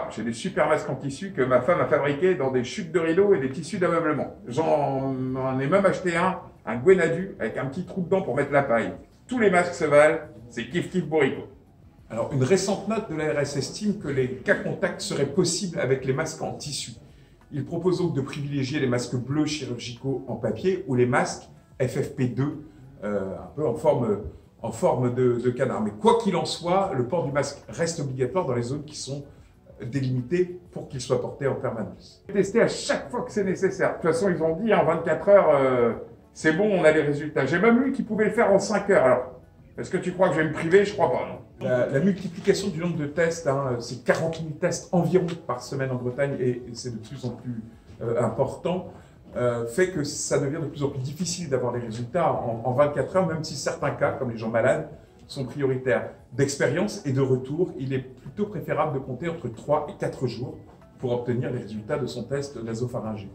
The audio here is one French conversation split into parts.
j'ai des super masques en tissu que ma femme a fabriqués dans des chutes de rideaux et des tissus d'ameublement. J'en ai même acheté un Gwenadu, avec un petit trou dedans pour mettre la paille. Tous les masques se valent, c'est kiff kiff bourrico. Alors, une récente note de l'ARS estime que les cas contacts seraient possibles avec les masques en tissu. Il propose donc de privilégier les masques bleus chirurgicaux en papier ou les masques FFP2, un peu en forme de canard. Mais quoi qu'il en soit, le port du masque reste obligatoire dans les zones qui sont délimitées pour qu'il soit porté en permanence. Tester à chaque fois que c'est nécessaire. De toute façon, ils ont dit en 24 heures, c'est bon, on a les résultats. J'ai même lu qu'ils pouvaient le faire en 5 heures. Alors, est-ce que tu crois que je vais me priver? Je crois pas, non. La multiplication du nombre de tests, c'est 40 000 tests environ par semaine en Bretagne et c'est de plus en plus important, fait que ça devient de plus en plus difficile d'avoir les résultats en 24 heures, même si certains cas, comme les gens malades, sont prioritaires. D'expérience et de retour, il est plutôt préférable de compter entre 3 et 4 jours pour obtenir les résultats de son test nasopharyngé.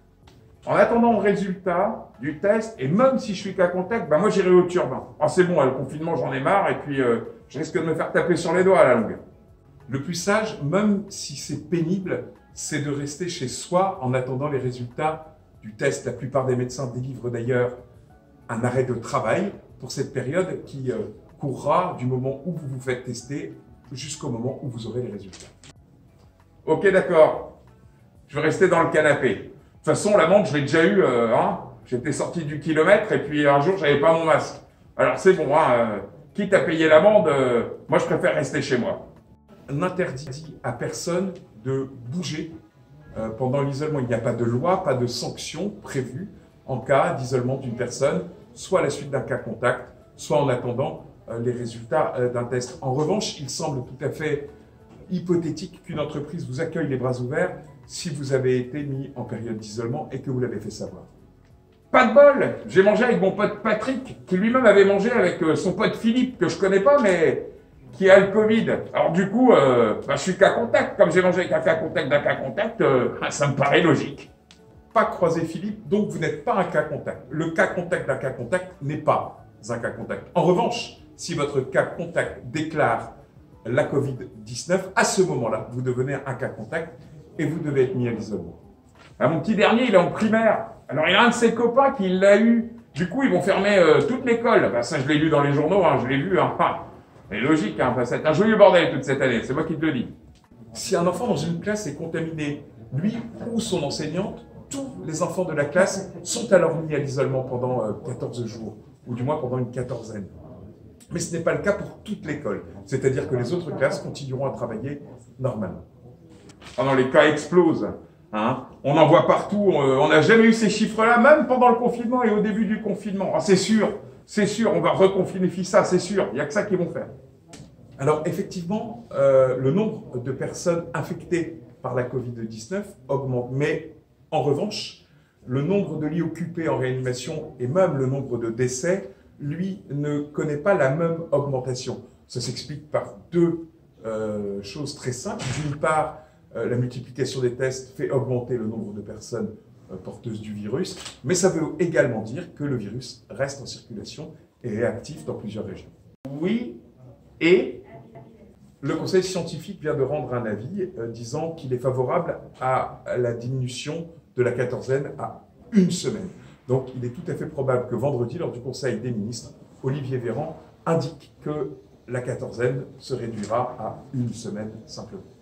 En attendant le résultat du test, et même si je suis cas contact, moi j'irai au turbin. Ah, c'est bon, le confinement j'en ai marre, et puis je risque de me faire taper sur les doigts à la longue. Le plus sage, même si c'est pénible, c'est de rester chez soi en attendant les résultats du test. La plupart des médecins délivrent d'ailleurs un arrêt de travail pour cette période qui courra du moment où vous vous faites tester jusqu'au moment où vous aurez les résultats. Ok, d'accord. Je vais rester dans le canapé. De toute façon, l'amende, je l'ai déjà eu. J'étais sorti du kilomètre et puis un jour, j'avais pas mon masque. Alors c'est bon, quitte à payer l'amende, moi je préfère rester chez moi. N'interdit à personne de bouger pendant l'isolement. Il n'y a pas de loi, pas de sanction prévue en cas d'isolement d'une personne, soit à la suite d'un cas contact, soit en attendant les résultats d'un test. En revanche, il semble tout à fait hypothétique qu'une entreprise vous accueille les bras ouverts si vous avez été mis en période d'isolement et que vous l'avez fait savoir. Pas de bol! J'ai mangé avec mon pote Patrick, qui lui-même avait mangé avec son pote Philippe, que je connais pas, mais qui a le Covid. Alors du coup, je suis cas contact. Comme j'ai mangé avec un cas contact d'un cas contact, ça me paraît logique. Pas croisé Philippe, donc vous n'êtes pas un cas contact. Le cas contact d'un cas contact n'est pas un cas contact. En revanche, si votre cas contact déclare la Covid-19, à ce moment-là, vous devenez un cas contact et vous devez être mis à l'isolement. Mon petit dernier, il est en primaire. Alors, il y a un de ses copains qui l'a eu. Du coup, ils vont fermer toute l'école. Ça, je l'ai lu dans les journaux, je l'ai vu. C'est logique, ça va être un joyeux bordel toute cette année. C'est moi qui te le dis. Si un enfant dans une classe est contaminé, lui ou son enseignante, tous les enfants de la classe sont alors mis à l'isolement pendant 14 jours, ou du moins pendant une quatorzaine. Mais ce n'est pas le cas pour toute l'école. C'est-à-dire que les autres classes continueront à travailler normalement. Ah non, les cas explosent. On en voit partout. On n'a jamais eu ces chiffres-là, même pendant le confinement et au début du confinement. C'est sûr, on va reconfiner ça, c'est sûr. Il n'y a que ça qu'ils vont faire. Alors effectivement, le nombre de personnes infectées par la Covid-19 augmente. Mais en revanche, le nombre de lits occupés en réanimation et même le nombre de décès, lui, ne connaît pas la même augmentation. Ça s'explique par deux choses très simples. D'une part, la multiplication des tests fait augmenter le nombre de personnes porteuses du virus, mais ça veut également dire que le virus reste en circulation et est actif dans plusieurs régions. Oui, et le conseil scientifique vient de rendre un avis disant qu'il est favorable à la diminution de la quatorzaine à une semaine. Donc il est tout à fait probable que vendredi, lors du Conseil des ministres, Olivier Véran indique que la quatorzaine se réduira à une semaine simplement.